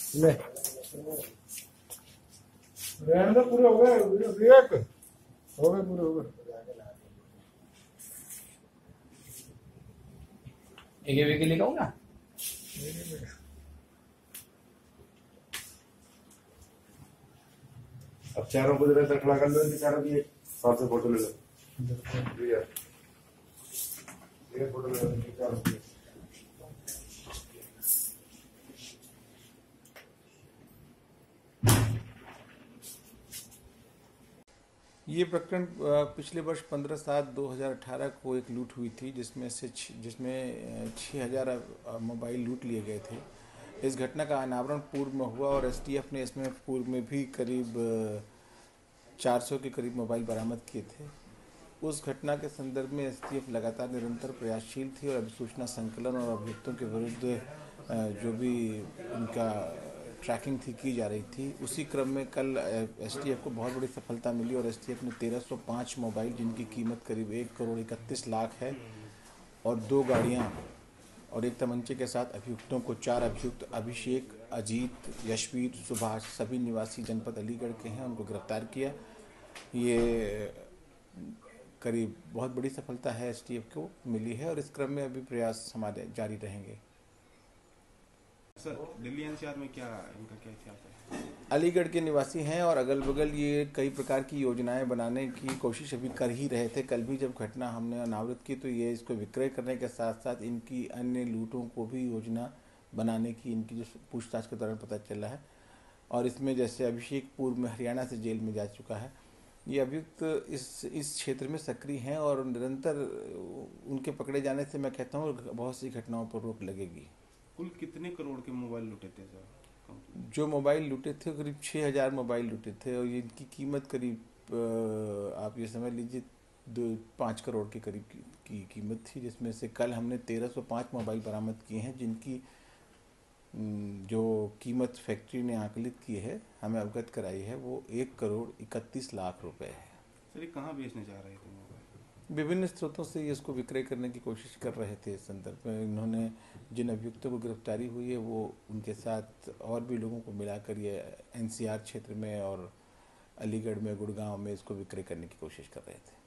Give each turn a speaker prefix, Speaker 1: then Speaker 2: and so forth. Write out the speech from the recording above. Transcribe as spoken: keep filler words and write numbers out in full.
Speaker 1: ले रहने दो, पूरे हो गए विवेक, हो गए पूरे हो गए।
Speaker 2: एक एक लेकर आऊँ ना।
Speaker 3: अब चारों को जरा खड़ा कर लो, चारों की साथ से फोटो ले लो। ये फोटो ले लो चारों की।
Speaker 4: ये प्रकरण पिछले वर्ष पंद्रह सात दो हज़ार अठारह को एक लूट हुई थी, जिसमें से जिसमें छः हज़ार मोबाइल लूट लिए गए थे। इस घटना का अनावरण पूर्व में हुआ और एसटीएफ ने इसमें पूर्व में भी करीब चार सौ के करीब मोबाइल बरामद किए थे। उस घटना के संदर्भ में एसटीएफ लगातार निरंतर प्रयासशील थी और अभिसूचना संकलन और अभियुक्तों के विरुद्ध जो भी उनका ट्रैकिंग थी की जा रही थी। उसी क्रम में कल एसटीएफ को बहुत बड़ी सफलता मिली और एसटीएफ ने तेरह सौ पाँच मोबाइल, जिनकी कीमत करीब एक करोड़ इकतीस लाख है, और दो गाड़ियां और एक तमंचे के साथ अभियुक्तों को, चार अभियुक्त अभिषेक, अजीत, यशवीर, सुभाष, सभी निवासी जनपद अलीगढ़ के हैं, उनको गिरफ्तार किया। ये करीब बहुत बड़ी सफलता है एसटीएफ को मिली है और इस क्रम में अभी प्रयास हमारे जारी रहेंगे।
Speaker 5: सर, दिल्ली एनसीआर में क्या इनका क्या इतिहास है?
Speaker 4: अलीगढ़ के निवासी हैं और अगल बगल ये कई प्रकार की योजनाएं बनाने की कोशिश अभी कर ही रहे थे। कल भी जब घटना हमने अनावृत की तो ये इसको विक्रय करने के साथ साथ इनकी अन्य लूटों को भी योजना बनाने की इनकी जो पूछताछ के दौरान पता चला है। और इसमें जैसे अभिषेक पूर्व में हरियाणा से जेल में जा चुका है। ये अभियुक्त इस इस क्षेत्र में सक्रिय हैं और निरंतर उनके पकड़े जाने से मैं कहता हूँ बहुत सी घटनाओं पर रोक लगेगी।
Speaker 5: कुल कितने करोड़ के मोबाइल लूटे थे सर?
Speaker 4: जो मोबाइल लूटे थे करीब छः हज़ार मोबाइल लूटे थे और इनकी कीमत करीब आप ये समझ लीजिए दो पाँच करोड़ के करीब की, की कीमत थी, जिसमें से कल हमने तेरह सौ पाँच मोबाइल बरामद किए हैं, जिनकी जो कीमत फैक्ट्री ने आकलित की है, हमें अवगत कराई है, वो एक करोड़ इकतीस लाख रुपए है।
Speaker 5: सर, ये कहाँ बेचने जा रहे थे मोबाइल?
Speaker 4: विभिन्न स्रोतों से ये इसको विक्रय करने की कोशिश कर रहे थे। इस संदर्भ में इन्होंने जिन अभियुक्तों को गिरफ्तारी हुई है वो उनके साथ और भी लोगों को मिलाकर ये एनसीआर क्षेत्र में और अलीगढ़ में, गुड़गांव में इसको विक्रय करने की कोशिश कर रहे थे।